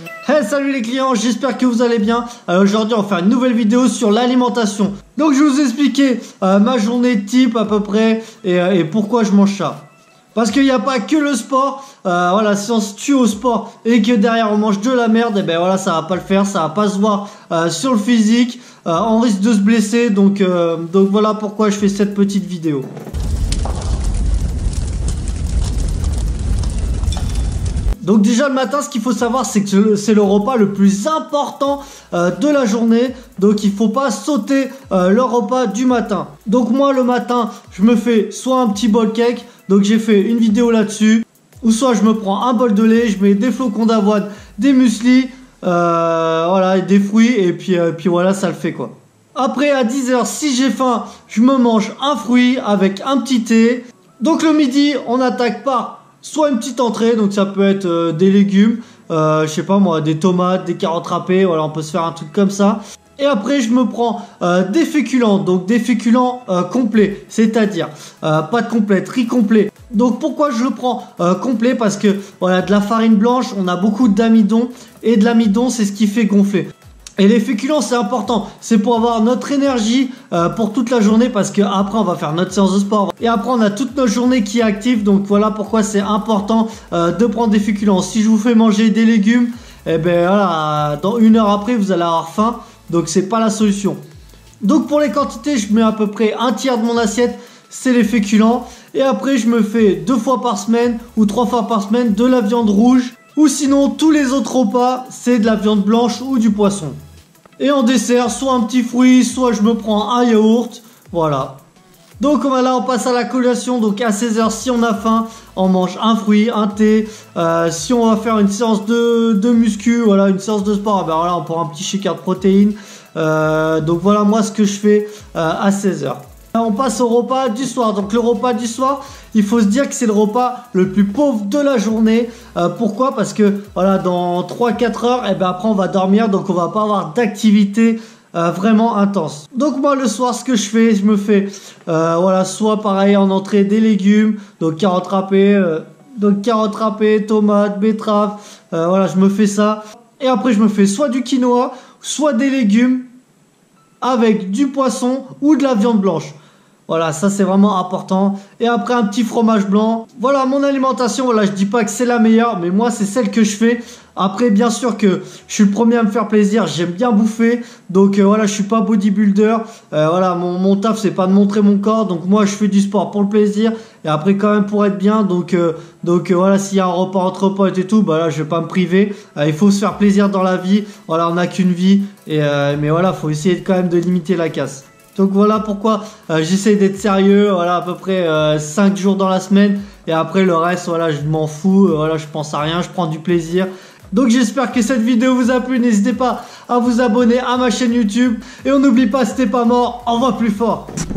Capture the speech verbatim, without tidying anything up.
Hey, salut les clients, j'espère que vous allez bien. Alors aujourd'hui on va faire une nouvelle vidéo sur l'alimentation. Donc je vais vous expliquer euh, ma journée type à peu près et, euh, et pourquoi je mange ça. Parce qu'il n'y a pas que le sport, euh, voilà, si on se tue au sport et que derrière on mange de la merde, et ben voilà, ça va pas le faire, ça va pas se voir euh, sur le physique, euh, on risque de se blesser, donc, euh, donc voilà pourquoi je fais cette petite vidéo. Donc déjà le matin, ce qu'il faut savoir, c'est que c'est le repas le plus important euh, de la journée. Donc il ne faut pas sauter euh, le repas du matin. Donc moi le matin, je me fais soit un petit bol cake. Donc j'ai fait une vidéo là-dessus. Ou soit je me prends un bol de lait, je mets des flocons d'avoine, des muesli, euh, voilà, et des fruits. Et puis, euh, puis voilà, ça le fait quoi. Après à dix heures, si j'ai faim, je me mange un fruit avec un petit thé. Donc le midi, on attaque par soit une petite entrée, donc ça peut être euh, des légumes, euh, je sais pas moi, des tomates, des carottes râpées, voilà, on peut se faire un truc comme ça. Et après je me prends euh, des féculents, donc des féculents euh, complets, c'est-à-dire euh, pâte complète, riz complet. Donc pourquoi je le prends euh, complet? Parce que voilà, de la farine blanche, on a beaucoup d'amidon, et de l'amidon c'est ce qui fait gonfler. Et les féculents c'est important, c'est pour avoir notre énergie euh, pour toute la journée, parce que après on va faire notre séance de sport et après on a toute notre journée qui est active. Donc voilà pourquoi c'est important euh, de prendre des féculents. Si je vous fais manger des légumes, eh ben voilà, dans une heure après vous allez avoir faim, donc c'est pas la solution. Donc pour les quantités, je mets à peu près un tiers de mon assiette, c'est les féculents, et après je me fais deux fois par semaine ou trois fois par semaine de la viande rouge, ou sinon tous les autres repas c'est de la viande blanche ou du poisson. Et en dessert, soit un petit fruit, soit je me prends un yaourt, voilà. Donc là on passe à la collation, donc à seize heures si on a faim, on mange un fruit, un thé. Euh, si on va faire une séance de, de muscu, voilà, une séance de sport, ben voilà, on prend un petit shaker de protéines. Euh, donc voilà moi ce que je fais euh, à seize heures. On passe au repas du soir. Donc le repas du soir, il faut se dire que c'est le repas le plus pauvre de la journée. Euh, pourquoi? Parce que voilà, dans trois à quatre heures, et ben après on va dormir, donc on va pas avoir d'activité euh, vraiment intense. Donc moi le soir, ce que je fais, je me fais euh, voilà, soit pareil en entrée des légumes, donc carottes râpées, euh, donc carottes râpées, tomates, betteraves, euh, voilà, je me fais ça. Et après je me fais soit du quinoa, soit des légumes avec du poisson ou de la viande blanche. Voilà, ça c'est vraiment important. Et après un petit fromage blanc. Voilà mon alimentation. Voilà, je dis pas que c'est la meilleure, mais moi c'est celle que je fais. Après bien sûr que je suis le premier à me faire plaisir. J'aime bien bouffer. Donc euh, voilà, je suis pas bodybuilder. Euh, voilà, mon, mon taf c'est pas de montrer mon corps. Donc moi je fais du sport pour le plaisir. Et après quand même pour être bien. Donc, euh, donc euh, voilà, s'il y a un repas entre potes et tout, bah là je vais pas me priver. Euh, il faut se faire plaisir dans la vie. Voilà, on n'a qu'une vie. Et, euh, mais voilà, faut essayer quand même de limiter la casse. Donc voilà pourquoi euh, j'essaie d'être sérieux, voilà, à peu près euh, cinq jours dans la semaine. Et après le reste, voilà, je m'en fous, euh, voilà, je pense à rien, je prends du plaisir. Donc j'espère que cette vidéo vous a plu, n'hésitez pas à vous abonner à ma chaîne YouTube. Et on n'oublie pas, si t'es pas mort, envoie plus fort.